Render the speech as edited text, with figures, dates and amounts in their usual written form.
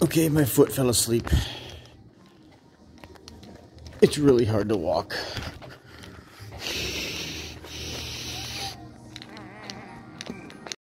Okay, my foot fell asleep. It's really hard to walk.